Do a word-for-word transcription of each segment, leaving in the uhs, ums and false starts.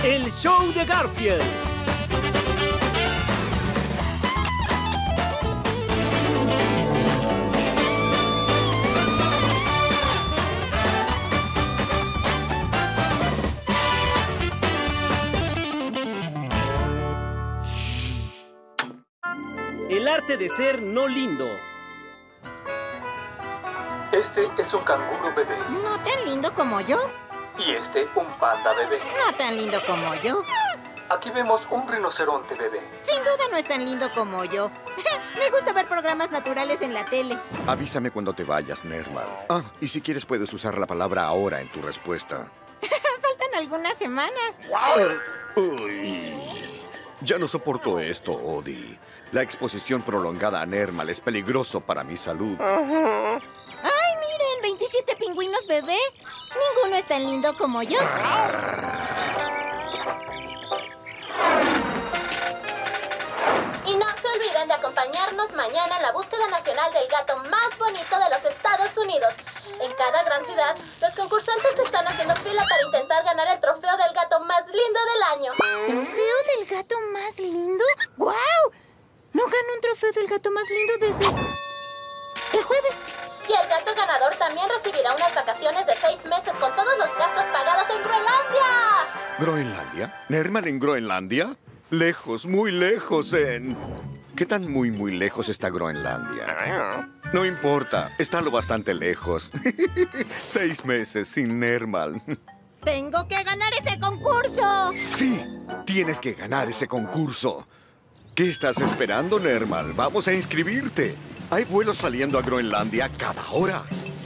El show de Garfield. El arte de ser no lindo. Este es un canguro bebé. No tan lindo como yo. Y este, un panda bebé. No tan lindo como yo. Aquí vemos un rinoceronte bebé. Sin duda no es tan lindo como yo. Me gusta ver programas naturales en la tele. Avísame cuando te vayas, Nermal. Ah, y si quieres puedes usar la palabra ahora en tu respuesta. Faltan algunas semanas. Uy. Ya no soporto esto, Odie. La exposición prolongada a Nermal es peligroso para mi salud. ¡Ay, miren! veintisiete pingüinos bebé. Ninguno es tan lindo como yo. Y no se olviden de acompañarnos mañana en la búsqueda nacional del gato más bonito de los Estados Unidos. En cada gran ciudad, los concursantes están haciendo fila para intentar ganar el trofeo del gato más lindo del año. ¿Trofeo del gato más lindo? ¡Guau! No gano un trofeo del gato más lindo desde el jueves. Y el gato ganador también recibirá unas vacaciones de seis meses con todos los gastos pagados en Groenlandia. ¿Groenlandia? ¿Nermal en Groenlandia? Lejos, muy lejos en... ¿Qué tan muy, muy lejos está Groenlandia? No importa, está lo bastante lejos. Seis meses sin Nermal. ¡Tengo que ganar ese concurso! ¡Sí! Tienes que ganar ese concurso. ¿Qué estás esperando, Nermal? Vamos a inscribirte. Hay vuelos saliendo a Groenlandia cada hora.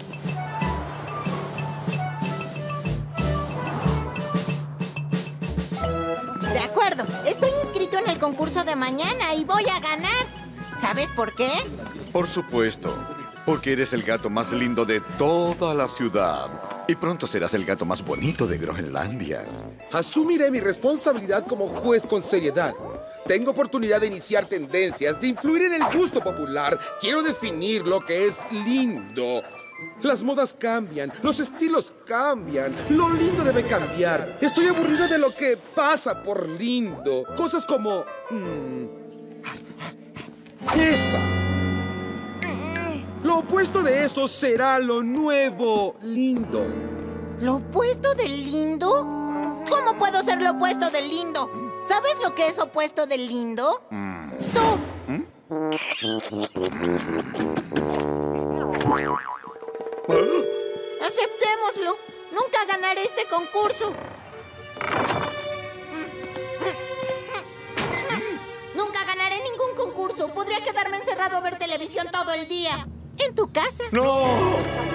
De acuerdo, estoy inscrito en el concurso de mañana y voy a ganar. ¿Sabes por qué? Por supuesto, porque eres el gato más lindo de toda la ciudad. Y pronto serás el gato más bonito de Groenlandia. Asumiré mi responsabilidad como juez con seriedad. Tengo oportunidad de iniciar tendencias, de influir en el gusto popular. Quiero definir lo que es lindo. Las modas cambian, los estilos cambian, lo lindo debe cambiar. Estoy aburrido de lo que pasa por lindo. Cosas como... Mmm, esa. Lo opuesto de eso será lo nuevo lindo. ¿Lo opuesto del lindo? ¿Cómo puedo ser lo opuesto del lindo? ¿Sabes lo que es opuesto del lindo? Mm. ¡Tú! ¿Mm? Aceptémoslo. Nunca ganaré este concurso. Nunca ganaré ningún concurso. Podría quedarme encerrado a ver televisión todo el día. En tu casa. ¡No!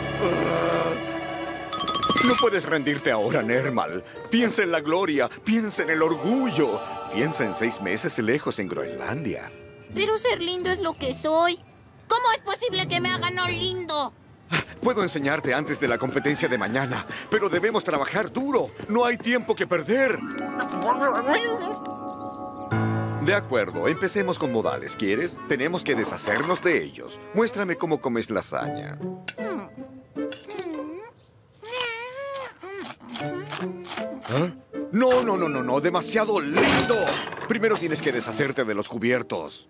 No puedes rendirte ahora, Nermal. Piensa en la gloria, piensa en el orgullo. Piensa en seis meses lejos en Groenlandia. Pero ser lindo es lo que soy. ¿Cómo es posible que me hagan no lindo? Puedo enseñarte antes de la competencia de mañana, pero debemos trabajar duro. No hay tiempo que perder. De acuerdo, empecemos con modales. ¿Quieres? Tenemos que deshacernos de ellos. Muéstrame cómo comes lasaña. ¿Ah? No, no, no, no, no. Demasiado lindo. Primero tienes que deshacerte de los cubiertos.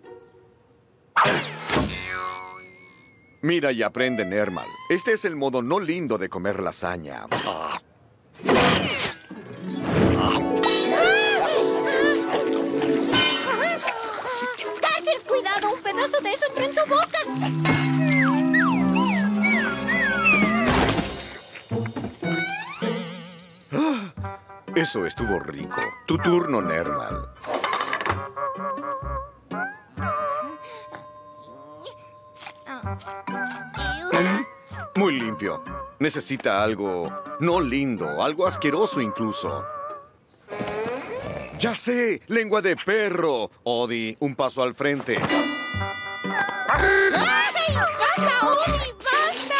Mira y aprende, Nermal. Este es el modo no lindo de comer lasaña. Garfield, cuidado. Un pedazo de eso entró en tu boca. Eso estuvo rico. Tu turno, Nermal. Muy limpio. Necesita algo no lindo, algo asqueroso incluso. ¡Ya sé! ¡Lengua de perro! Odie, un paso al frente. ¡Ay! ¡Basta, Odie! ¡Basta!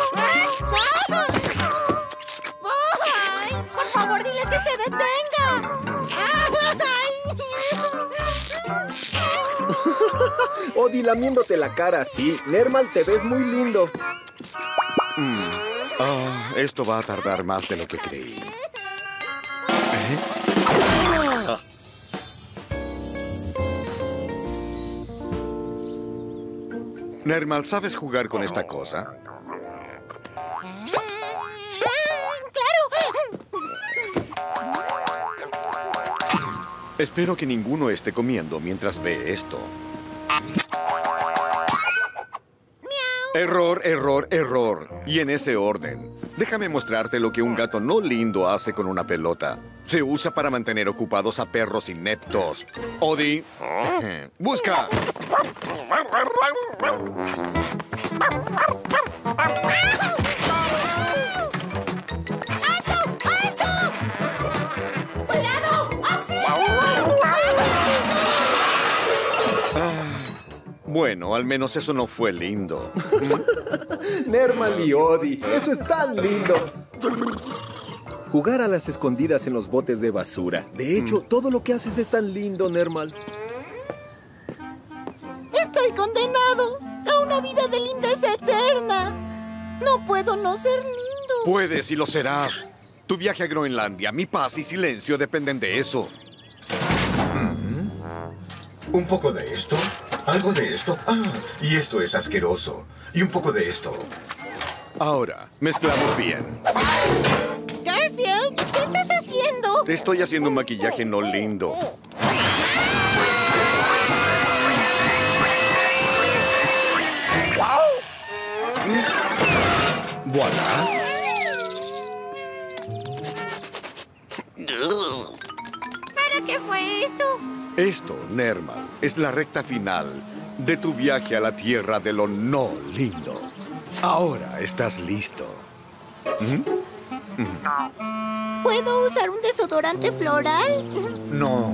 ¡Ay! Por favor, dile que se detenga. Odie, lamiéndote la cara así. Nermal, te ves muy lindo. Mm. Oh, esto va a tardar más de lo que creí. ¿Eh? Nermal, ¿sabes jugar con esta cosa? Espero que ninguno esté comiendo mientras ve esto. Error, error, error. Y en ese orden. Déjame mostrarte lo que un gato no lindo hace con una pelota. Se usa para mantener ocupados a perros ineptos. Odie, busca. Bueno, al menos eso no fue lindo. Nermal y Odie, eso es tan lindo. Jugar a las escondidas en los botes de basura. De hecho, mm. todo lo que haces es tan lindo, Nermal. Estoy condenado a una vida de lindeza eterna. No puedo no ser lindo. Puedes y lo serás. Tu viaje a Groenlandia, mi paz y silencio dependen de eso. Mm-hmm. Un poco de esto. Algo de esto. Ah, y esto es asqueroso. Y un poco de esto. Ahora, mezclamos bien. Garfield, ¿qué estás haciendo? Te estoy haciendo un maquillaje no lindo. ¡Voilà! ¿Para qué fue eso? Esto, Nermal, es la recta final de tu viaje a la tierra de lo no lindo. Ahora estás listo. ¿Mm? ¿Mm? ¿Puedo usar un desodorante floral? No.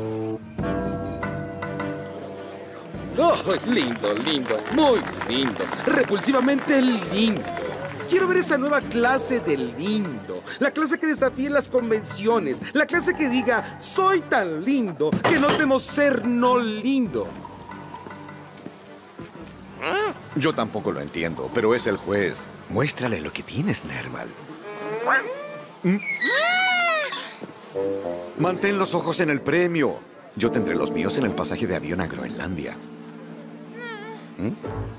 Oh, lindo, lindo, muy lindo. Repulsivamente lindo. Quiero ver esa nueva clase de lindo. La clase que desafíe las convenciones. La clase que diga, soy tan lindo que no temo ser no lindo. Yo tampoco lo entiendo, pero es el juez. Muéstrale lo que tienes, Nermal. ¿Mm? Mantén los ojos en el premio. Yo tendré los míos en el pasaje de avión a Groenlandia. ¿Mm?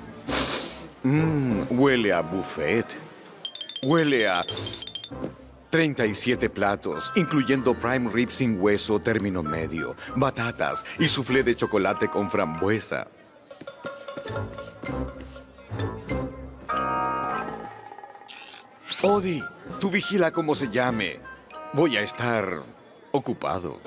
Mm, huele a buffet. Huele a treinta y siete platos, incluyendo prime rib sin hueso, término medio, batatas y soufflé de chocolate con frambuesa. Odie, tú vigila cómo se llame. Voy a estar ocupado.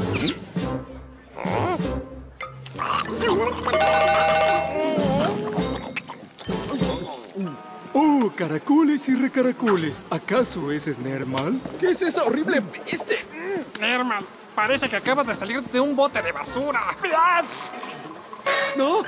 ¡Oh, caracoles y recaracoles! ¿Acaso ese es Nermal? ¿Qué es esa horrible peste? Nermal, parece que acabas de salir de un bote de basura. ¿No?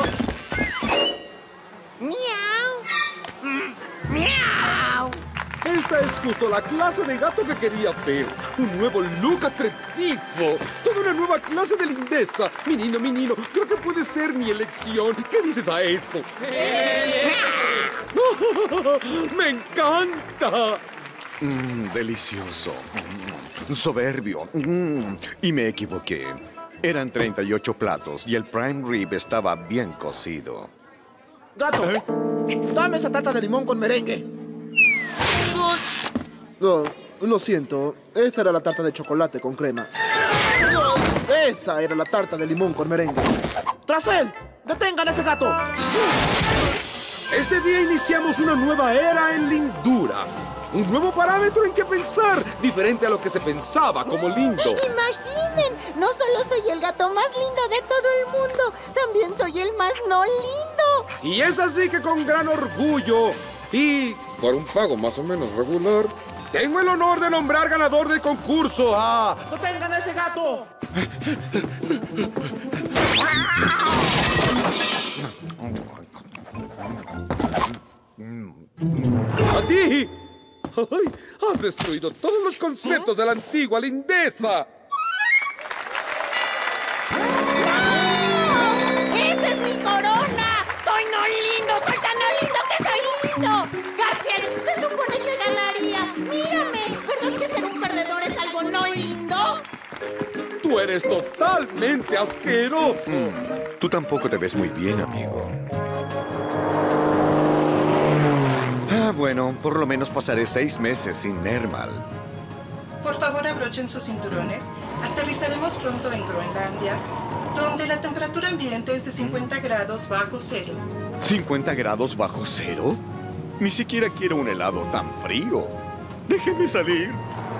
¡Miau! Mm, ¡Miau! Esta es justo la clase de gato que quería ver. Un nuevo look atrevido. Toda una nueva clase de lindeza. Mi niño, mi niño, creo que puede ser mi elección. ¿Qué dices a eso? ¡Sí! ¡Me encanta! Mm, delicioso. Mm, soberbio. Mm, y me equivoqué. Eran treinta y ocho platos y el prime rib estaba bien cocido. Gato, ¿eh? Dame esa tarta de limón con merengue. No, lo siento. Esa era la tarta de chocolate con crema. Esa era la tarta de limón con merengue. ¡Tras él! ¡Detengan a ese gato! Este día iniciamos una nueva era en lindura. Un nuevo parámetro en que pensar, diferente a lo que se pensaba como lindo. Imaginen, no solo soy el gato más lindo de todo el mundo, también soy el más no lindo. Y es así que con gran orgullo y por un pago más o menos regular, tengo el honor de nombrar ganador del concurso a... ¡Detengan a ese gato! ¡A ti! ¡Ay! ¡Has destruido todos los conceptos de la antigua lindeza! ¡No! ¡Esa es mi corona! ¡Soy no lindo! ¡Soy tan no lindo que soy lindo! ¡Garfield! Se supone que ganaría. ¡Mírame! ¿Verdad que ser un perdedor es algo no lindo? ¡Tú eres totalmente asqueroso! Mm, tú tampoco te ves muy bien, amigo. bueno, por lo menos pasaré seis meses sin Nermal. Por favor, abrochen sus cinturones. Aterrizaremos pronto en Groenlandia, donde la temperatura ambiente es de cincuenta grados bajo cero. ¿cincuenta grados bajo cero? Ni siquiera quiero un helado tan frío. Déjeme salir.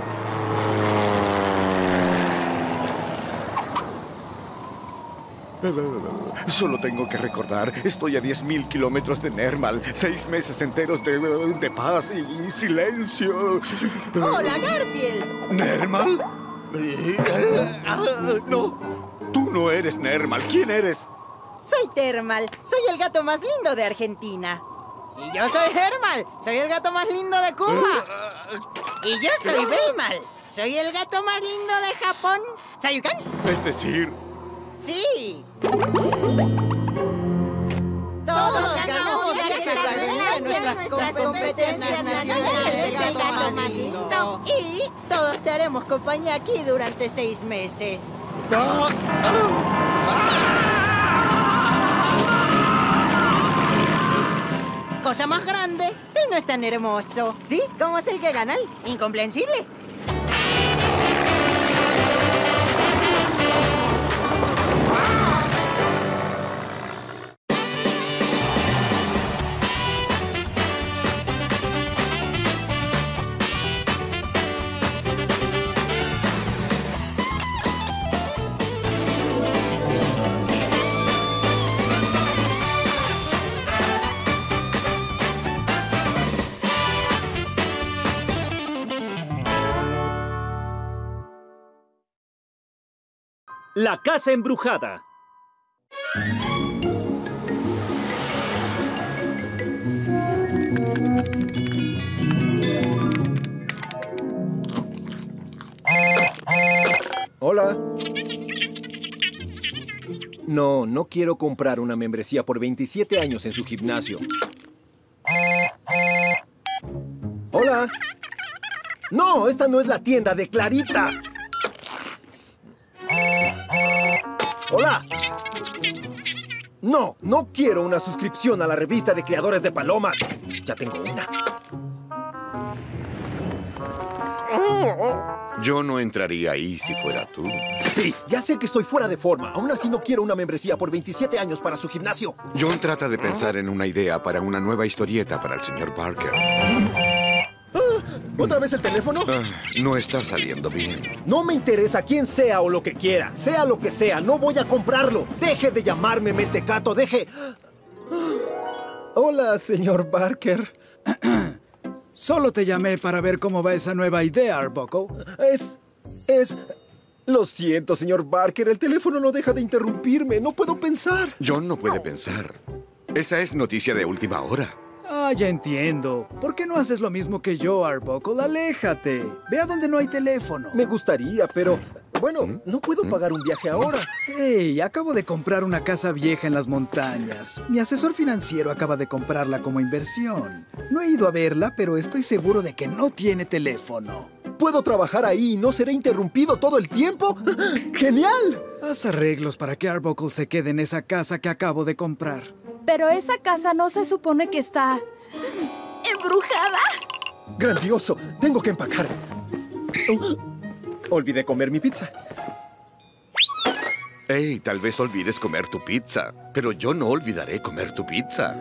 Solo tengo que recordar, estoy a diez mil kilómetros de Nermal, seis meses enteros de, de paz y, y silencio. ¡Hola, Garfield! ¿Nermal? No, tú no eres Nermal. ¿Quién eres? Soy Termal, soy el gato más lindo de Argentina. Y yo soy Hermal, soy el gato más lindo de Cuba. Y yo soy Beymal, soy el gato más lindo de Japón. ¿Sayukan? Es decir... Sí. Todos ganamos gracias a Groenlandia en nuestras competencias nacionales del gato más lindo. Y todos te haremos compañía aquí durante seis meses. Cosa más grande y no es tan hermoso. ¿Sí? ¿Cómo es el que gana? ¿Incomprensible? La casa embrujada. Hola. No, no quiero comprar una membresía por veintisiete años en su gimnasio. Hola. No, esta no es la tienda de Clarita. ¡Hola! No, no quiero una suscripción a la revista de creadores de palomas. Ya tengo una. Yo no entraría ahí si fuera tú. Sí, ya sé que estoy fuera de forma. Aún así no quiero una membresía por veintisiete años para su gimnasio. John trata de pensar en una idea para una nueva historieta para el señor Parker. ¿Otra vez el teléfono? Ah, no está saliendo bien. No me interesa quién sea o lo que quiera. Sea lo que sea, no voy a comprarlo. Deje de llamarme mentecato, deje... Hola, señor Parker. Solo te llamé para ver cómo va esa nueva idea, Arbuckle. Es... es... Lo siento, señor Parker. El teléfono no deja de interrumpirme. No puedo pensar. John no puede pensar. Esa es noticia de última hora. Ah, ya entiendo. ¿Por qué no haces lo mismo que yo, Arbuckle? Aléjate. Ve a donde no hay teléfono. Me gustaría, pero... Bueno, no puedo pagar un viaje ahora. Hey, acabo de comprar una casa vieja en las montañas. Mi asesor financiero acaba de comprarla como inversión. No he ido a verla, pero estoy seguro de que no tiene teléfono. ¿Puedo trabajar ahí y no seré interrumpido todo el tiempo? ¡Genial! Haz arreglos para que Arbuckle se quede en esa casa que acabo de comprar. Pero esa casa no se supone que está... ¿embrujada? ¡Grandioso! Tengo que empacar. Oh, olvidé comer mi pizza. Hey, tal vez olvides comer tu pizza, pero yo no olvidaré comer tu pizza.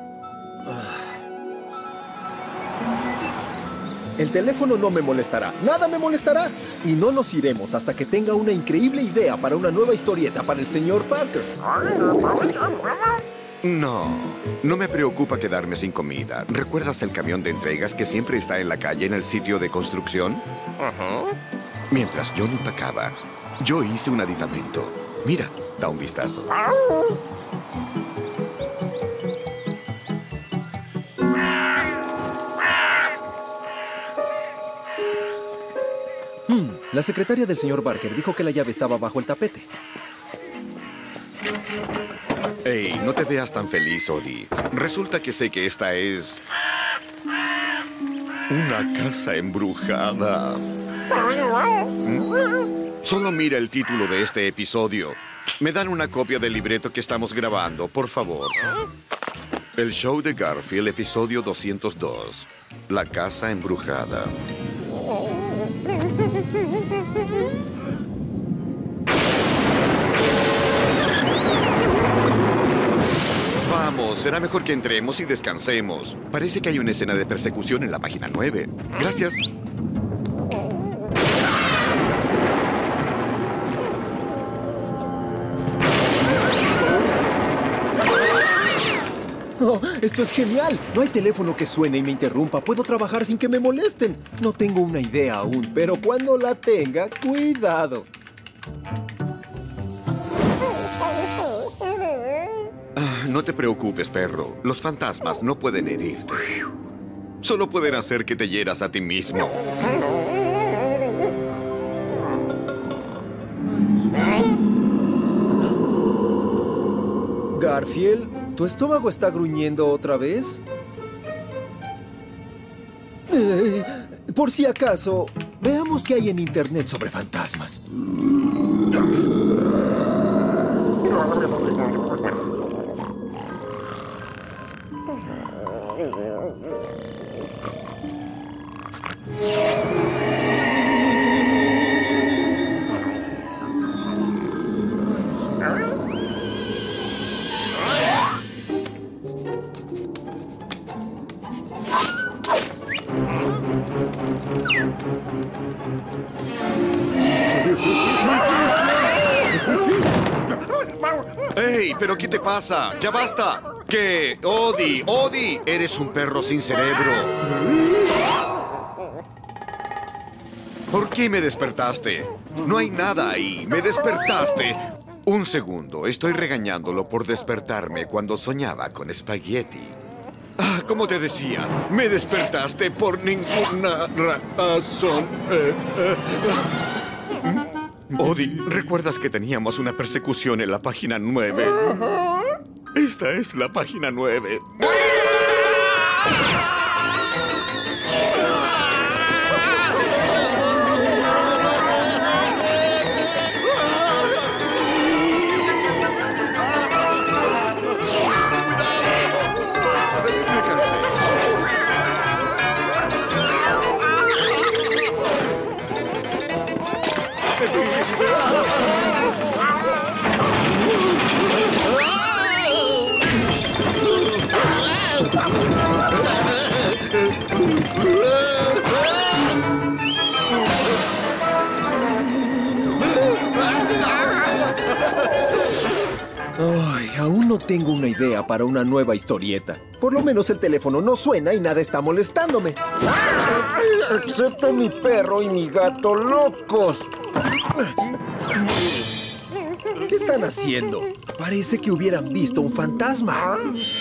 El teléfono no me molestará. Nada me molestará. Y no nos iremos hasta que tenga una increíble idea para una nueva historieta para el señor Parker. No, no me preocupa quedarme sin comida. ¿Recuerdas el camión de entregas que siempre está en la calle en el sitio de construcción? Ajá. Mientras John empacaba, yo hice un aditamento. Mira, da un vistazo. Hmm, la secretaria del señor Parker dijo que la llave estaba bajo el tapete. Hey, no te veas tan feliz, Odie. Resulta que sé que esta es... una casa embrujada. Solo mira el título de este episodio. Me dan una copia del libreto que estamos grabando, por favor. El show de Garfield, episodio doscientos dos. La casa embrujada. Vamos, será mejor que entremos y descansemos. Parece que hay una escena de persecución en la página nueve. Gracias. Oh, esto es genial. No hay teléfono que suene y me interrumpa. Puedo trabajar sin que me molesten. No tengo una idea aún, pero cuando la tenga, cuidado. Ah, no te preocupes, perro. Los fantasmas no pueden herirte. Solo pueden hacer que te hieras a ti mismo. Garfield, ¿tu estómago está gruñendo otra vez? Eh, por si acaso, veamos qué hay en internet sobre fantasmas. ¡Ey! ¿Pero qué te pasa? ¡Ya basta! ¿Qué? ¡Odie! ¡Odie! Eres un perro sin cerebro. ¿Por qué me despertaste? No hay nada ahí. ¡Me despertaste! Un segundo. Estoy regañándolo por despertarme cuando soñaba con espagueti. Ah, como te decía, me despertaste por ninguna razón. Eh, eh, eh. Odie, ¿recuerdas que teníamos una persecución en la página nueve? Esta es la página nueve. Ay, aún no tengo una idea para una nueva historieta. Por lo menos el teléfono no suena y nada está molestándome. Excepto mi perro y mi gato locos. ¿Qué están haciendo? Parece que hubieran visto un fantasma.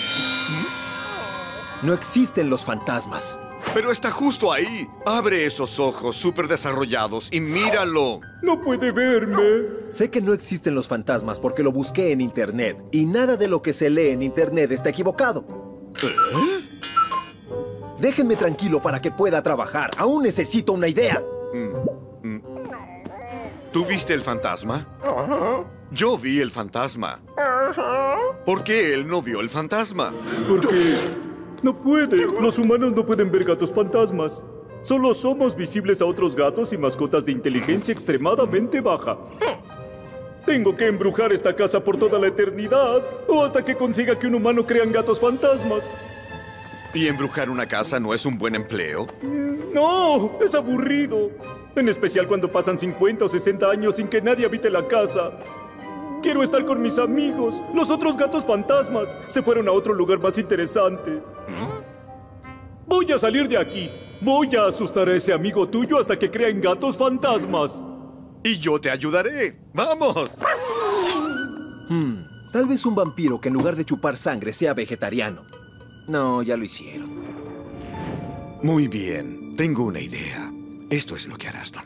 No existen los fantasmas. Pero está justo ahí. Abre esos ojos súper desarrollados y míralo. No puede verme. Sé que no existen los fantasmas porque lo busqué en internet. Y nada de lo que se lee en internet está equivocado. ¿Eh? Déjenme tranquilo para que pueda trabajar. Aún necesito una idea. Mm, mm. ¿Tú viste el fantasma? Yo vi el fantasma. ¿Por qué él no vio el fantasma? Porque no puede. Los humanos no pueden ver gatos fantasmas. Solo somos visibles a otros gatos y mascotas de inteligencia extremadamente baja. Tengo que embrujar esta casa por toda la eternidad o hasta que consiga que un humano crean gatos fantasmas. ¿Y embrujar una casa no es un buen empleo? No, es aburrido. En especial cuando pasan cincuenta o sesenta años sin que nadie habite la casa. Quiero estar con mis amigos. Los otros gatos fantasmas se fueron a otro lugar más interesante. Voy a salir de aquí. Voy a asustar a ese amigo tuyo hasta que creen gatos fantasmas. Y yo te ayudaré. ¡Vamos! Hmm, tal vez un vampiro que en lugar de chupar sangre sea vegetariano. No, ya lo hicieron. Muy bien. Tengo una idea. Esto es lo que harás.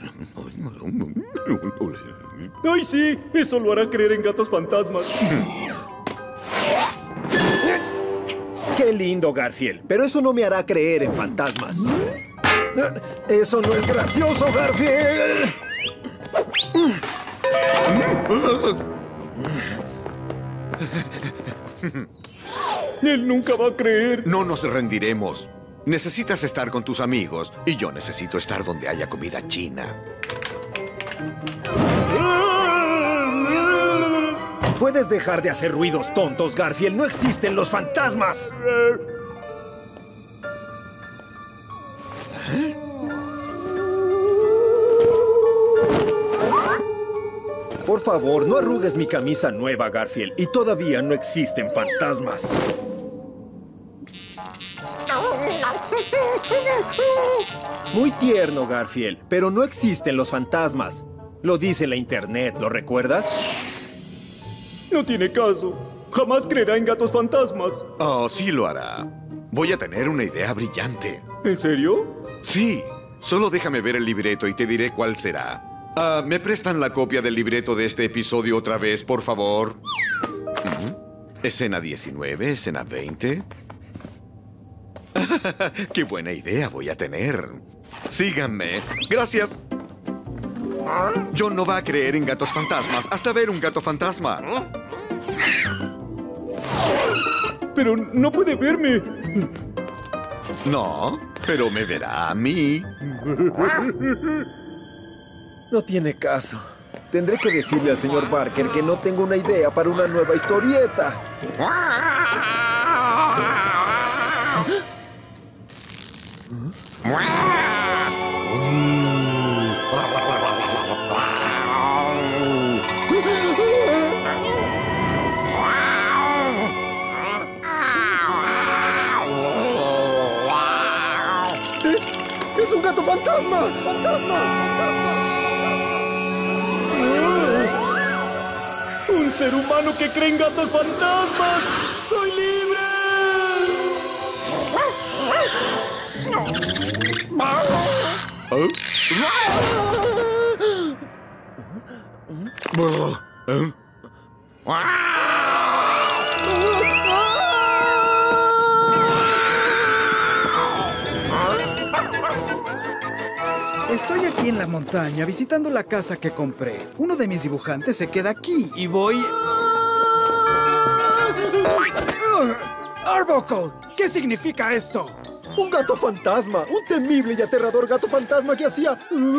¡Ay, sí! Eso lo hará creer en gatos fantasmas. ¡Qué lindo, Garfield! Pero eso no me hará creer en fantasmas. ¡Eso no es gracioso, Garfield! Él nunca va a creer. No nos rendiremos. Necesitas estar con tus amigos y yo necesito estar donde haya comida china. ¿Puedes dejar de hacer ruidos tontos, Garfield? ¡No existen los fantasmas! ¿Eh? Por favor, no arrugues mi camisa nueva, Garfield. Y todavía no existen fantasmas. Muy tierno, Garfield, pero no existen los fantasmas. Lo dice la internet, ¿lo recuerdas? No tiene caso. Jamás creerá en gatos fantasmas. Oh, sí lo hará. Voy a tener una idea brillante. ¿En serio? Sí. Solo déjame ver el libreto y te diré cuál será. Uh, ¿Me prestan la copia del libreto de este episodio otra vez, por favor? Uh-huh. Escena diecinueve, escena veinte. ¡Qué buena idea voy a tener! Síganme. Gracias. John no va a creer en gatos fantasmas hasta ver un gato fantasma. Pero no puede verme. No, pero me verá a mí. No tiene caso. Tendré que decirle al señor Barker que no tengo una idea para una nueva historieta. ¡Es, es un gato fantasma! ¡Fantasma! ¡Un ser humano que cree en gatos fantasmas! ¡Soy libre! ¿Oh? ¿Eh? Estoy aquí en la montaña visitando la casa que compré. Uno de mis dibujantes se queda aquí y voy... ¡Arbuckle! ¿Qué significa esto? Un gato fantasma, un temible y aterrador gato fantasma que hacía...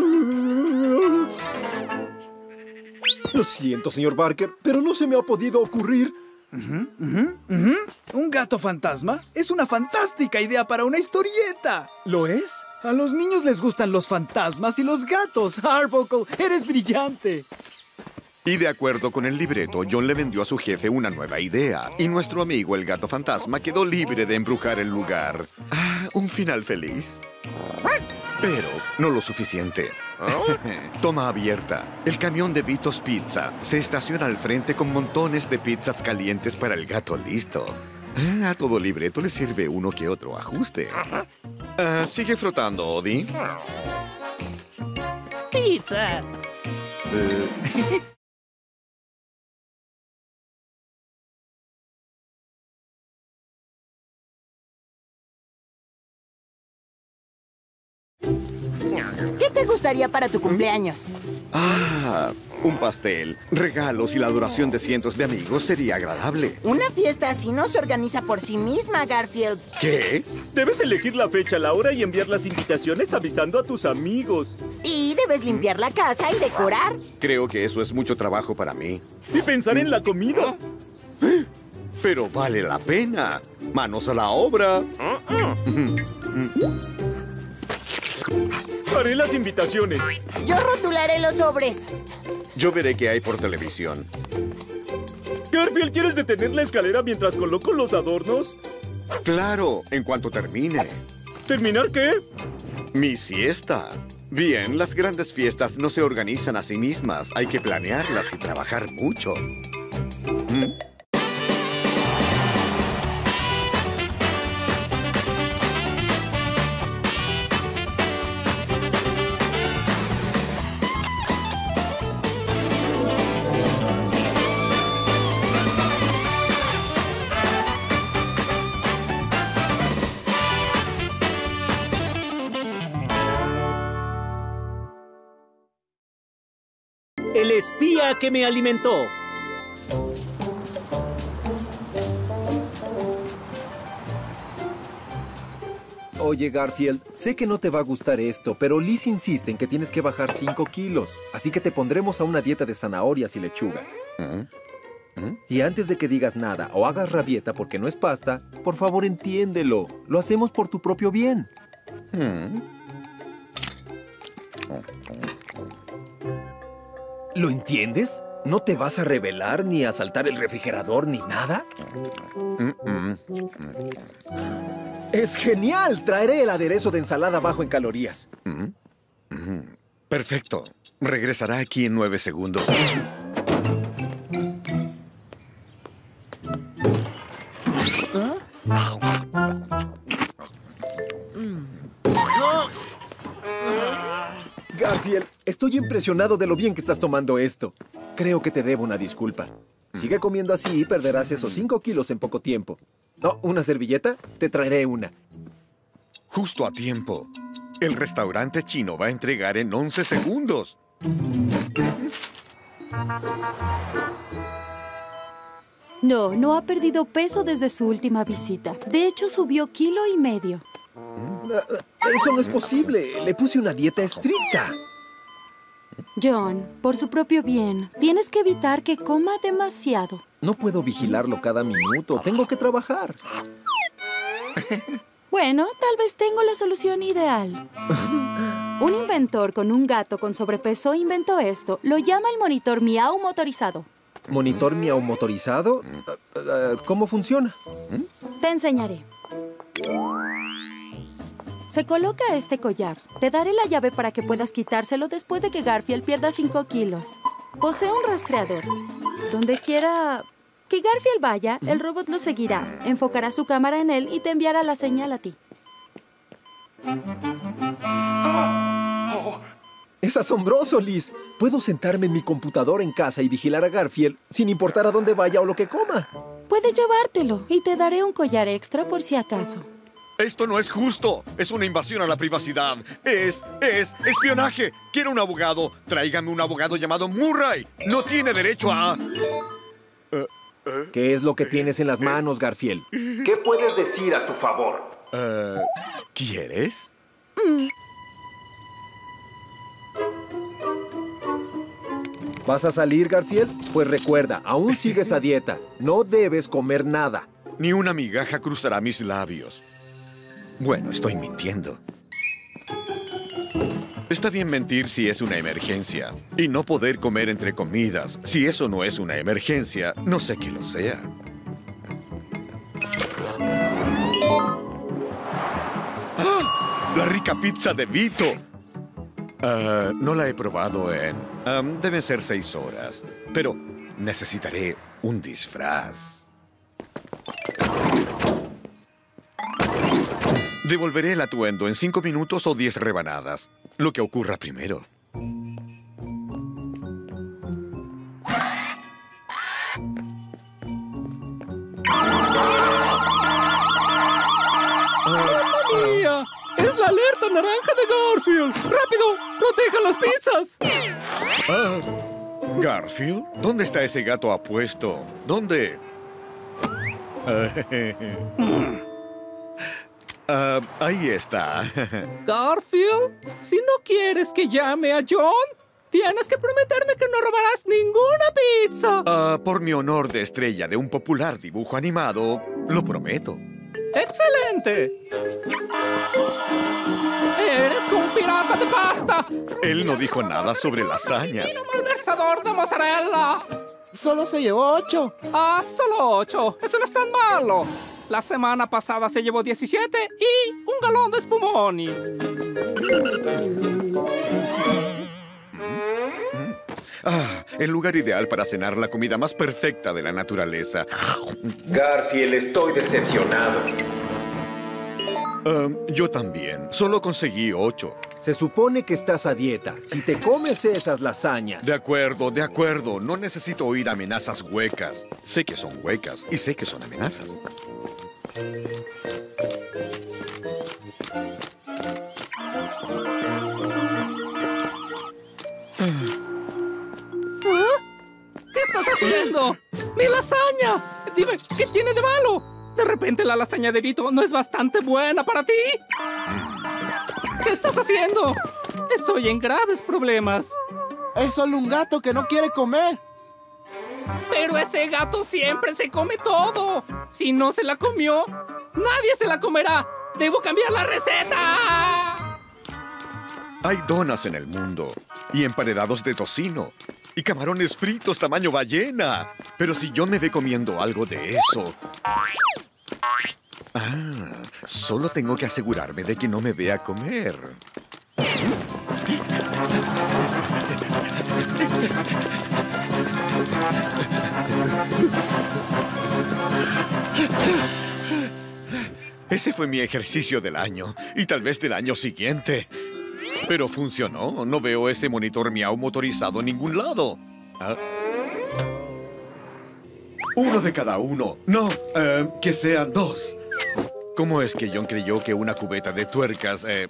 Lo siento, señor Barker, pero no se me ha podido ocurrir. Uh-huh, uh-huh, uh-huh. ¿Un gato fantasma? Es una fantástica idea para una historieta. ¿Lo es? A los niños les gustan los fantasmas y los gatos. Arbuckle, eres brillante. Y de acuerdo con el libreto, John le vendió a su jefe una nueva idea. Y nuestro amigo, el gato fantasma, quedó libre de embrujar el lugar. Ah, un final feliz. Pero no lo suficiente. Toma abierta. El camión de Vito's Pizza se estaciona al frente con montones de pizzas calientes para el gato listo. Ah, a todo libreto le sirve uno que otro ajuste. Ah, sigue frotando, Odie. ¡Pizza! Uh. ¿Qué te gustaría para tu cumpleaños? Ah, un pastel, regalos y la adoración de cientos de amigos sería agradable. Una fiesta así no se organiza por sí misma, Garfield. ¿Qué? Debes elegir la fecha, la hora y enviar las invitaciones avisando a tus amigos. Y debes limpiar la casa y decorar. Creo que eso es mucho trabajo para mí. Y pensar en la comida. Pero vale la pena. Manos a la obra. Haré las invitaciones. Yo rotularé los sobres. Yo veré qué hay por televisión. Garfield, ¿quieres detener la escalera mientras coloco los adornos? Claro, en cuanto termine. ¿Terminar qué? Mi siesta. Bien, las grandes fiestas no se organizan a sí mismas. Hay que planearlas y trabajar mucho. ¿Mm? El espía que me alimentó. Oye, Garfield, sé que no te va a gustar esto, pero Liz insiste en que tienes que bajar cinco kilos. Así que te pondremos a una dieta de zanahorias y lechuga. ¿Mm? ¿Mm? Y antes de que digas nada o hagas rabieta porque no es pasta, por favor entiéndelo. Lo hacemos por tu propio bien. ¿Mm? ¿Lo entiendes? ¿No te vas a rebelar ni a saltar el refrigerador ni nada? ¡Es genial! Traeré el aderezo de ensalada bajo en calorías. Perfecto. Regresará aquí en nueve segundos. Garfield, estoy impresionado de lo bien que estás tomando esto. Creo que te debo una disculpa. Sigue comiendo así y perderás esos cinco kilos en poco tiempo. ¿No? ¿Una servilleta? Te traeré una. Justo a tiempo. El restaurante chino va a entregar en once segundos. No, no ha perdido peso desde su última visita. De hecho, subió kilo y medio. Eso no es posible. Le puse una dieta estricta. John, por su propio bien, tienes que evitar que coma demasiado. No puedo vigilarlo cada minuto. Tengo que trabajar. Bueno, tal vez tengo la solución ideal. Un inventor con un gato con sobrepeso inventó esto. Lo llama el monitor Miau motorizado. ¿Monitor Miau motorizado? ¿Cómo funciona? Te enseñaré. Se coloca este collar. Te daré la llave para que puedas quitárselo después de que Garfield pierda cinco kilos. Posee un rastreador. Donde quiera que Garfield vaya, el robot lo seguirá, enfocará su cámara en él y te enviará la señal a ti. ¡Es asombroso, Liz! Puedo sentarme en mi computadora en casa y vigilar a Garfield sin importar a dónde vaya o lo que coma. Puedes llevártelo y te daré un collar extra por si acaso. Esto no es justo. Es una invasión a la privacidad. Es, es espionaje. Quiero un abogado. Tráigame un abogado llamado Murray. No tiene derecho a... Uh, uh, ¿Qué es lo que tienes en las manos, Garfield? ¿Qué puedes decir a tu favor? Uh, ¿Quieres? Mm. ¿Vas a salir, Garfield? Pues recuerda, aún sigues a dieta. No debes comer nada. Ni una migaja cruzará mis labios. Bueno, estoy mintiendo. Está bien mentir si es una emergencia. Y no poder comer entre comidas. Si eso no es una emergencia, no sé qué lo sea. ¡Ah! ¡La rica pizza de Vito! Uh, no la he probado en... Um, deben ser seis horas. Pero necesitaré un disfraz. Devolveré el atuendo en cinco minutos o diez rebanadas. Lo que ocurra primero. ¡Mamma mía! ¡Es la alerta naranja de Garfield! ¡Rápido! ¡Protejan las pizzas! Ah, ¿Garfield? ¿Dónde está ese gato apuesto? ¿Dónde? Uh, ahí está. Garfield, si no quieres que llame a John, tienes que prometerme que no robarás ninguna pizza. Uh, por mi honor de estrella de un popular dibujo animado, lo prometo. ¡Excelente! ¡Eres un pirata de pasta! Él no dijo nada sobre lasañas. ¡Y un malversador de mozzarella! Solo se llevó ocho. ¡Ah, solo ocho! ¡Eso no es tan malo! La semana pasada se llevó diecisiete y un galón de spumoni. Ah, el lugar ideal para cenar la comida más perfecta de la naturaleza. Garfield, estoy decepcionado. Uh, yo también. Solo conseguí ocho. Se supone que estás a dieta. Si te comes esas lasañas... De acuerdo, de acuerdo. No necesito oír amenazas huecas. Sé que son huecas y sé que son amenazas. ¿Qué estás haciendo? ¡Mi lasaña! Dime, ¿qué tiene de malo? ¿De repente la lasaña de Vito no es bastante buena para ti? ¿Qué estás haciendo? Estoy en graves problemas. Es solo un gato que no quiere comer. Pero ese gato siempre se come todo. Si no se la comió, nadie se la comerá. ¡Debo cambiar la receta! Hay donas en el mundo, y emparedados de tocino, y camarones fritos tamaño ballena. Pero si John me ve comiendo algo de eso... Ah, solo tengo que asegurarme de que no me vea comer. Ese fue mi ejercicio del año, y tal vez del año siguiente. Pero funcionó. No veo ese monitor Miau motorizado en ningún lado. ¿Ah? Uno de cada uno. No, eh, que sean dos. ¿Cómo es que John creyó que una cubeta de tuercas... Eh...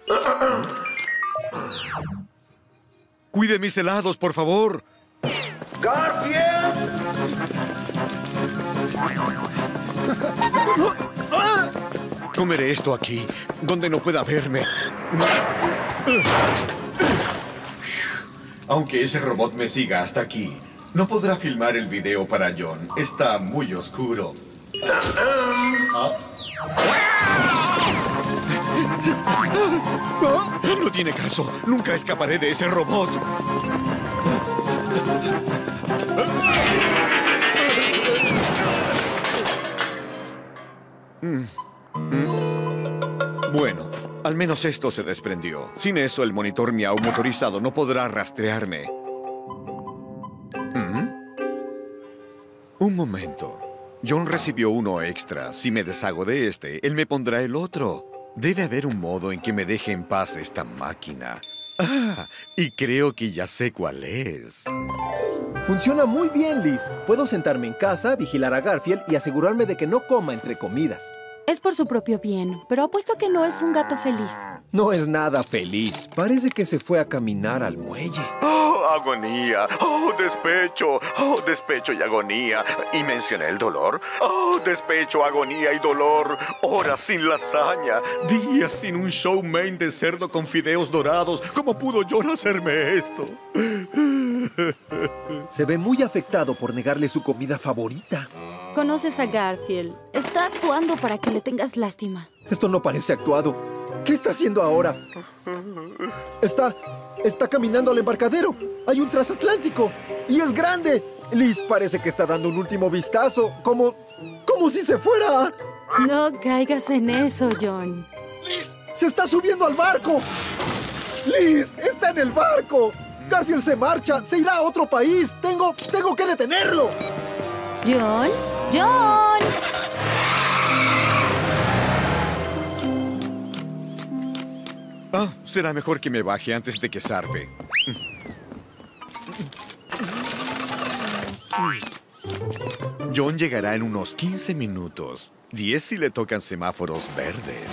Cuide mis helados, por favor. ¡Garfield! Comeré esto aquí, donde no pueda verme. Aunque ese robot me siga hasta aquí, no podrá filmar el video para John. Está muy oscuro. ¿Ah? No tiene caso. Nunca escaparé de ese robot. Mm. Mm. Bueno, al menos esto se desprendió. Sin eso, el monitor Miau motorizado no podrá rastrearme. ¿Mm? Un momento. John recibió uno extra. Si me deshago de este, él me pondrá el otro. Debe haber un modo en que me deje en paz esta máquina. Ah, y creo que ya sé cuál es. Funciona muy bien, Liz. Puedo sentarme en casa, vigilar a Garfield y asegurarme de que no coma entre comidas. Es por su propio bien, pero apuesto que no es un gato feliz. No es nada feliz. Parece que se fue a caminar al muelle. ¡Oh, agonía! ¡Oh, despecho! ¡Oh, despecho y agonía! ¿Y mencioné el dolor? ¡Oh, despecho, agonía y dolor! Horas sin lasaña, días sin un show main de cerdo con fideos dorados. ¿Cómo pudo John hacerme esto? Se ve muy afectado por negarle su comida favorita. Conoces a Garfield. Está actuando para que le tengas lástima. Esto no parece actuado. ¿Qué está haciendo ahora? Está... está caminando al embarcadero. Hay un transatlántico. ¡Y es grande! Liz parece que está dando un último vistazo. Como... como si se fuera. No caigas en eso, John. ¡Liz! ¡Se está subiendo al barco! ¡Liz! ¡Está en el barco! Garfield se marcha. Se irá a otro país. Tengo... tengo que detenerlo. John... ¡John! Ah, será mejor que me baje antes de que zarpe. John llegará en unos quince minutos. diez si le tocan semáforos verdes.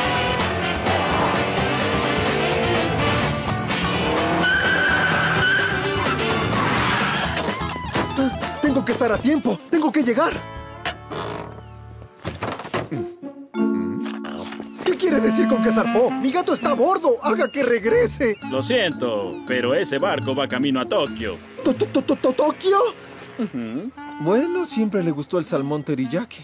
Ah, tengo que estar a tiempo. Tengo que llegar. ¿Qué quiere decir con que zarpó? ¡Mi gato está a bordo! ¡Haga que regrese! Lo siento, pero ese barco va camino a Tokio. ¿Tokio? Bueno, siempre le gustó el salmón teriyaki.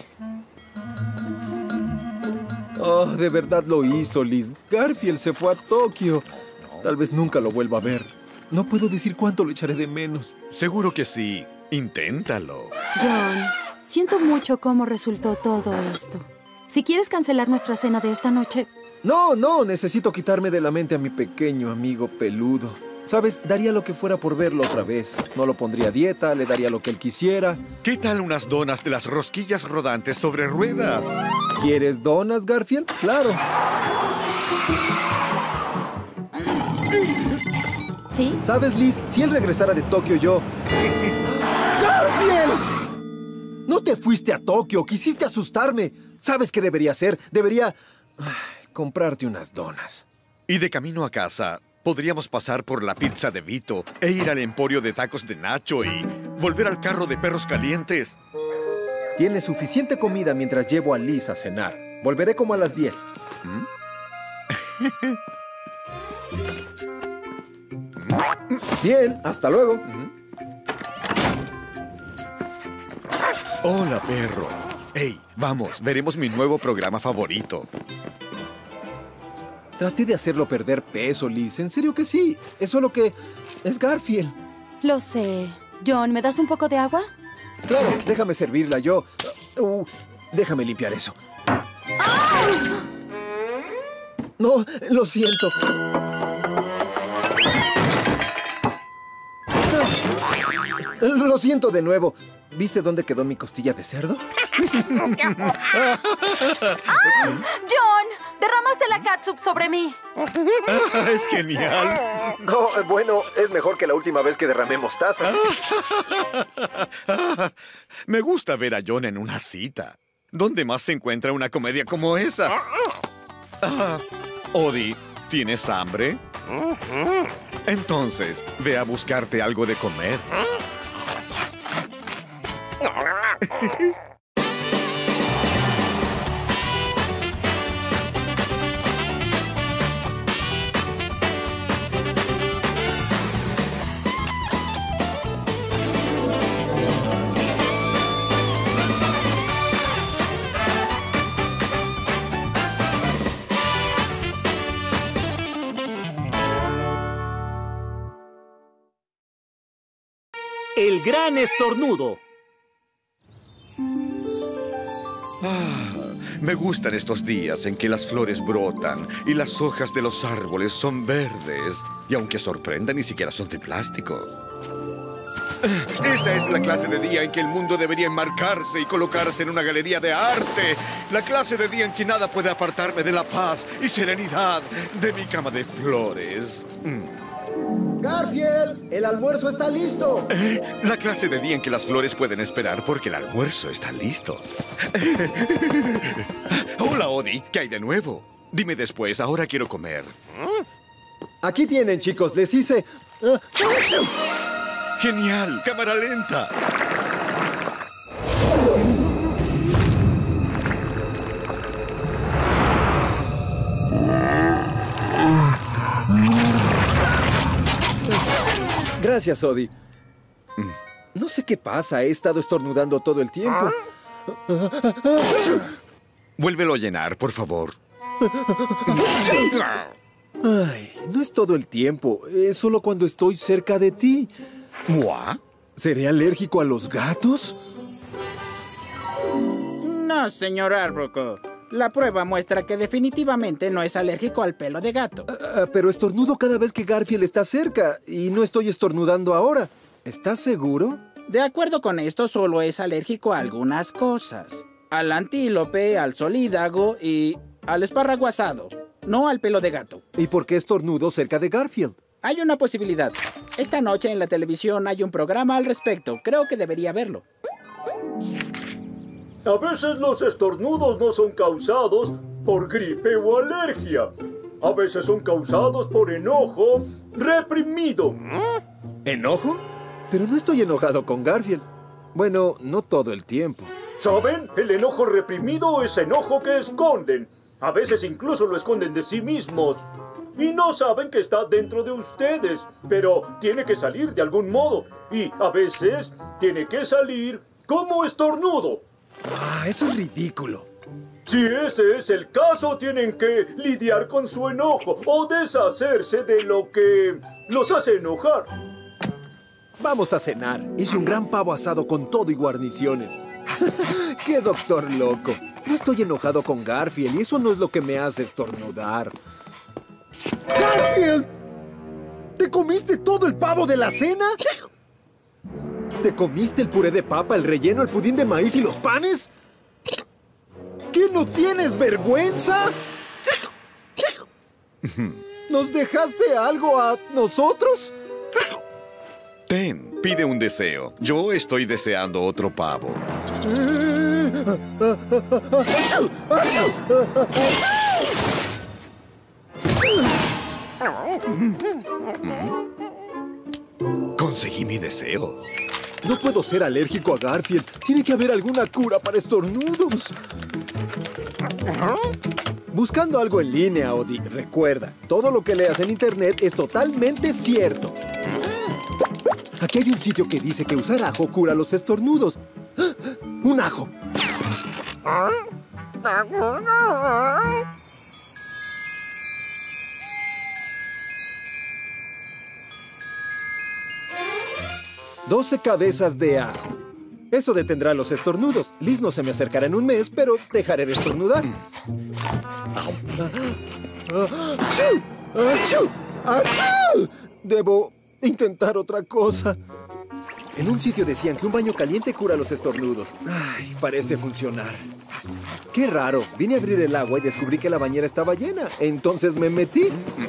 Oh, de verdad lo hizo, Liz. Garfield se fue a Tokio. Tal vez nunca lo vuelva a ver. No puedo decir cuánto lo echaré de menos. Seguro que sí. Inténtalo. John, siento mucho cómo resultó todo esto. Si quieres cancelar nuestra cena de esta noche... No, no, necesito quitarme de la mente a mi pequeño amigo peludo. ¿Sabes? Daría lo que fuera por verlo otra vez. No lo pondría a dieta, le daría lo que él quisiera. ¿Qué tal unas donas de las rosquillas rodantes sobre ruedas? ¿Quieres donas, Garfield? Claro. ¿Sí? ¿Sabes, Liz? Si él regresara de Tokio, yo... ¡Garfield! No te fuiste a Tokio, quisiste asustarme. ¿Sabes qué debería hacer? Debería... ay, comprarte unas donas. Y de camino a casa, podríamos pasar por la pizza de Vito e ir al emporio de tacos de Nacho y volver al carro de perros calientes. Tiene suficiente comida mientras llevo a Liz a cenar. Volveré como a las diez. ¿Mm? Bien, hasta luego. Hola, perro. Hey, vamos, veremos mi nuevo programa favorito. Traté de hacerlo perder peso, Liz. En serio que sí. Es solo que es Garfield. Lo sé. John, ¿me das un poco de agua? Claro, déjame servirla yo. Uh, déjame limpiar eso. ¡Ah! No, lo siento. Lo siento de nuevo. ¿Viste dónde quedó mi costilla de cerdo? ¡Ah! ¡John! ¡Derramaste la catsup sobre mí! Es genial. No, bueno, es mejor que la última vez que derramé mostaza. Me gusta ver a John en una cita. ¿Dónde más se encuentra una comedia como esa? Ah, Odie, ¿tienes hambre? Entonces, ve a buscarte algo de comer. El gran estornudo. Ah, me gustan estos días en que las flores brotan y las hojas de los árboles son verdes. Y aunque sorprendan, ni siquiera son de plástico. Esta es la clase de día en que el mundo debería enmarcarse y colocarse en una galería de arte. La clase de día en que nada puede apartarme de la paz y serenidad de mi cama de flores. Mm. ¡Garfield! ¡El almuerzo está listo! Eh, la clase de día en que las flores pueden esperar porque el almuerzo está listo. Hola, Odie. ¿Qué hay de nuevo? Dime después. Ahora quiero comer. Aquí tienen, chicos. Les hice... ¡Genial! ¡Cámara lenta! Gracias, Odie. No sé qué pasa. He estado estornudando todo el tiempo. Vuélvelo a llenar, por favor. Ay, no es todo el tiempo. Es solo cuando estoy cerca de ti. ¿Mua? ¿Seré alérgico a los gatos? No, señor Arbuckle. La prueba muestra que definitivamente no es alérgico al pelo de gato. Uh, pero estornudo cada vez que Garfield está cerca y no estoy estornudando ahora. ¿Estás seguro? De acuerdo con esto, solo es alérgico a algunas cosas. Al antílope, al solídago y al espárrago asado. No al pelo de gato. ¿Y por qué estornudo cerca de Garfield? Hay una posibilidad. Esta noche en la televisión hay un programa al respecto. Creo que debería verlo. A veces los estornudos no son causados por gripe o alergia. A veces son causados por enojo reprimido. ¿Enojo? Pero no estoy enojado con Garfield. Bueno, no todo el tiempo. ¿Saben? El enojo reprimido es enojo que esconden. A veces incluso lo esconden de sí mismos. Y no saben que está dentro de ustedes. Pero tiene que salir de algún modo. Y a veces tiene que salir como estornudo. Ah, eso es ridículo. Si ese es el caso, tienen que lidiar con su enojo o deshacerse de lo que los hace enojar. Vamos a cenar. Hice un gran pavo asado con todo y guarniciones. ¡Qué doctor loco! No estoy enojado con Garfield y eso no es lo que me hace estornudar. ¡Garfield! ¿Te comiste todo el pavo de la cena? ¿Te comiste el puré de papa, el relleno, el pudín de maíz y los panes? ¿Qué, no tienes vergüenza? ¿Nos dejaste algo a nosotros? Ten, pide un deseo. Yo estoy deseando otro pavo. Conseguí mi deseo. No puedo ser alérgico a Garfield. Tiene que haber alguna cura para estornudos. Buscando algo en línea, Odie. Recuerda, todo lo que leas en internet es totalmente cierto. Aquí hay un sitio que dice que usar ajo cura los estornudos. ¡Ah! ¡Un ajo! doce cabezas de ajo. Eso detendrá los estornudos. Liz no se me acercará en un mes, pero dejaré de estornudar. ¡Achú! ¡Achú! ¡Achú! Debo intentar otra cosa. En un sitio decían que un baño caliente cura los estornudos. Ay, parece funcionar. Qué raro. Vine a abrir el agua y descubrí que la bañera estaba llena. Entonces me metí.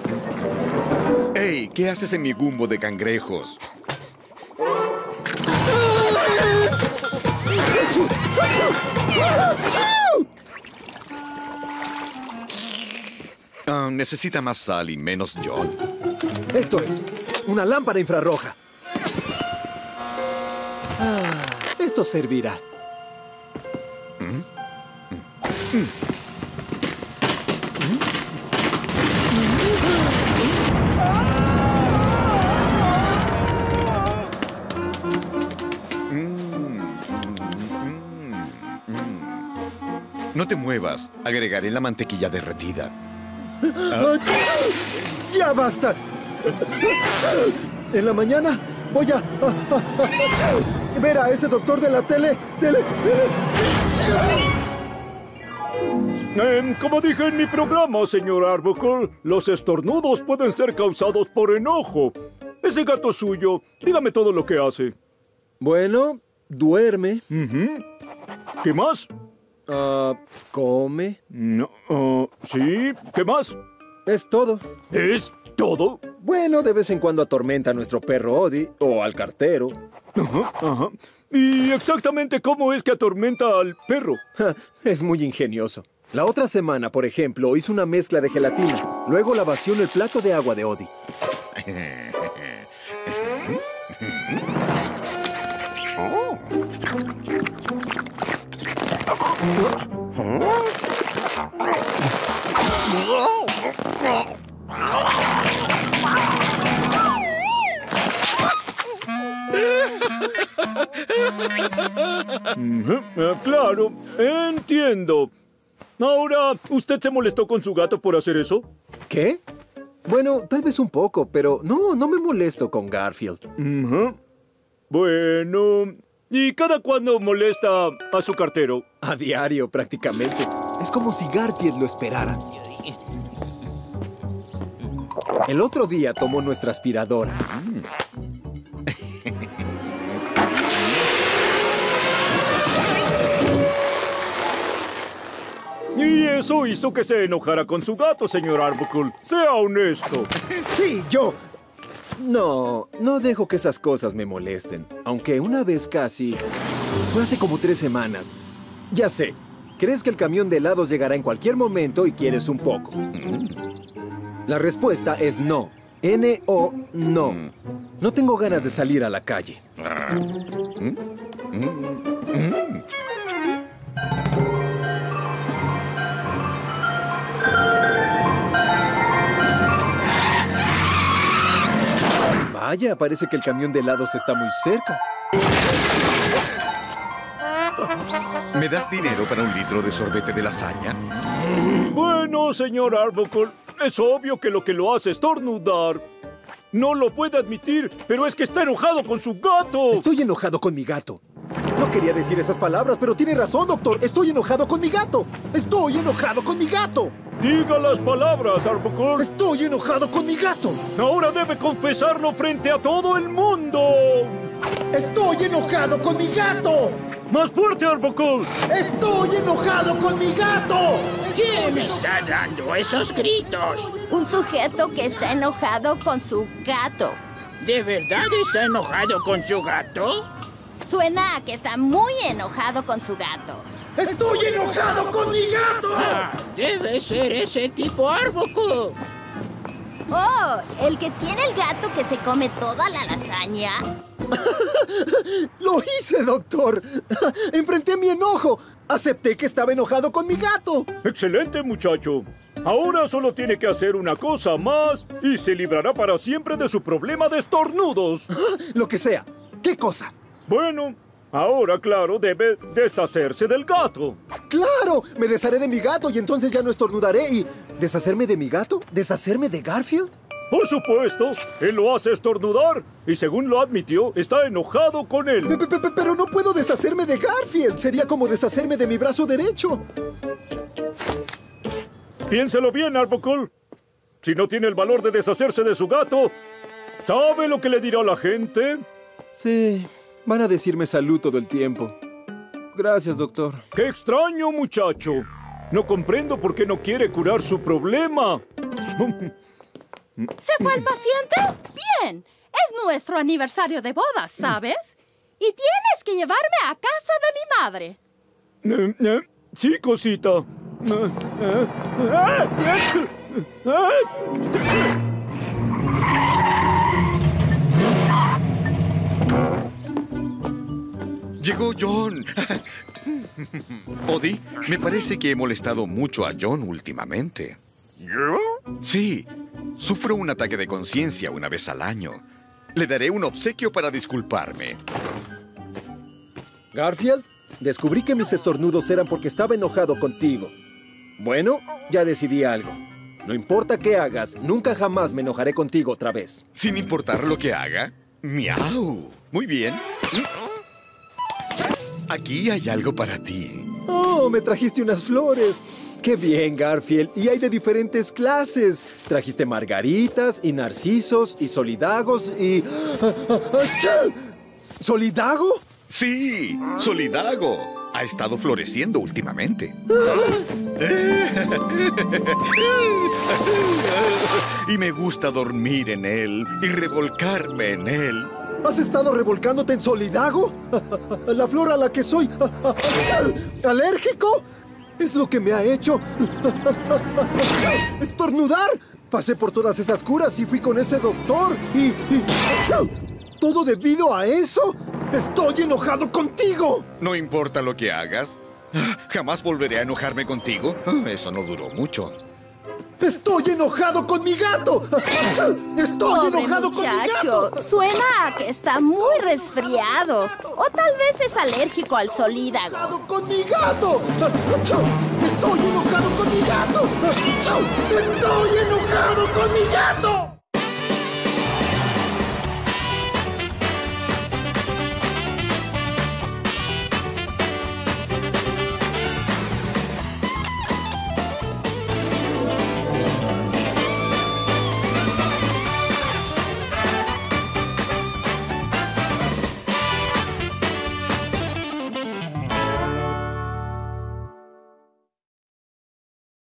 ¡Ey! ¿Qué haces en mi gumbo de cangrejos? ¡Achú! ¡Achú! ¡Achú! Uh, necesita más sal y menos John. Esto es una lámpara infrarroja. Ah, esto servirá. ¿Mm? ¿Mm? ¿Mm? No te muevas. Agregaré la mantequilla derretida. ¿Ah? ¡Ya basta! En la mañana voy a, a, a, a ver a ese doctor de la tele... tele, tele. Eh, como dije en mi programa, señor Arbuckle, los estornudos pueden ser causados por enojo. Ese gato suyo, dígame todo lo que hace. Bueno, duerme. Uh-huh. ¿Qué más? Uh, come. No, uh, sí, ¿qué más? Es todo. ¿Es todo? Bueno, de vez en cuando atormenta a nuestro perro Odie o al cartero. Ajá, ajá. ¿Y exactamente cómo es que atormenta al perro? Ja, es muy ingenioso. La otra semana, por ejemplo, hizo una mezcla de gelatina. Luego la vació en el plato de agua de Odie. Uh, claro, entiendo. Ahora, ¿usted se molestó con su gato por hacer eso? ¿Qué? Bueno, tal vez un poco, pero no, no me molesto con Garfield. Uh-huh. Bueno, ¿y cada cuándo molesta a su cartero? A diario, prácticamente. Es como si Garfield lo esperara. El otro día tomó nuestra aspiradora. Y eso hizo que se enojara con su gato, señor Arbuckle. Sea honesto. Sí, yo... No, no dejo que esas cosas me molesten. Aunque una vez casi... Fue hace como tres semanas. Ya sé. Crees que el camión de helados llegará en cualquier momento y quieres un poco. La respuesta es no. N O no. No tengo ganas de salir a la calle. Vaya, parece que el camión de helados está muy cerca. ¿Me das dinero para un litro de sorbete de lasaña? Bueno, señor Arbuckle, es obvio que lo que lo hace es estornudar. No lo puede admitir, pero es que está enojado con su gato. Estoy enojado con mi gato. No quería decir esas palabras, pero tiene razón, doctor. Estoy enojado con mi gato. Estoy enojado con mi gato. Diga las palabras, Arbuckle. Estoy enojado con mi gato. Ahora debe confesarlo frente a todo el mundo. Estoy enojado con mi gato. ¡Más fuerte, Arbuckle! ¡Estoy enojado con mi gato! ¿Quién está dando esos gritos? Un sujeto que está enojado con su gato. ¿De verdad está enojado con su gato? Suena a que está muy enojado con su gato. ¡Estoy enojado con mi gato! Ah, debe ser ese tipo Arbuckle. Oh, ¿el que tiene el gato que se come toda la lasaña? ¡Lo hice, doctor! Enfrenté mi enojo. Acepté que estaba enojado con mi gato. Excelente, muchacho. Ahora solo tiene que hacer una cosa más y se librará para siempre de su problema de estornudos. Lo que sea. ¿Qué cosa? Bueno, ahora, claro, debe deshacerse del gato. ¡Claro! Me desharé de mi gato y entonces ya no estornudaré y... ¿Deshacerme de mi gato? ¿Deshacerme de Garfield? Por supuesto, él lo hace estornudar y según lo admitió, está enojado con él. Pe- pe- pe- Pero no puedo deshacerme de Garfield. Sería como deshacerme de mi brazo derecho. Piénselo bien, Arbuckle. Si no tiene el valor de deshacerse de su gato, ¿sabe lo que le dirá la gente? Sí, van a decirme salud todo el tiempo. Gracias, doctor. ¡Qué extraño, muchacho! No comprendo por qué no quiere curar su problema. ¿Se fue el paciente? ¡Bien! Es nuestro aniversario de bodas, ¿sabes? Y tienes que llevarme a casa de mi madre. Eh, eh, sí, cosita. Eh, eh, eh, eh, eh. Llegó John. Odie, me parece que he molestado mucho a John últimamente. ¿Yo? Sí. Sufro un ataque de conciencia una vez al año. Le daré un obsequio para disculparme. Garfield, descubrí que mis estornudos eran porque estaba enojado contigo. Bueno, ya decidí algo. No importa qué hagas, nunca jamás me enojaré contigo otra vez. Sin importar lo que haga. ¡Miau! Muy bien. Aquí hay algo para ti. Oh, me trajiste unas flores. ¡Qué bien, Garfield! Y hay de diferentes clases. Trajiste margaritas y narcisos y solidagos y... ¿Solidago? Sí, Solidago. Ha estado floreciendo últimamente. Y me gusta dormir en él y revolcarme en él. ¿Has estado revolcándote en Solidago? ¿La flor a la que soy alérgico? Es lo que me ha hecho estornudar. Pasé por todas esas curas y fui con ese doctor y... y... ¿Todo debido a eso? ¡Estoy enojado contigo! No importa lo que hagas. Jamás volveré a enojarme contigo. Eso no duró mucho. ¡Estoy enojado con mi gato! ¡Estoy Pobre enojado muchacho, con mi gato! Suena a que está muy resfriado. O tal vez es alérgico al solídago. ¡Con mi gato! ¡Estoy enojado con mi gato! ¡Estoy enojado con mi gato!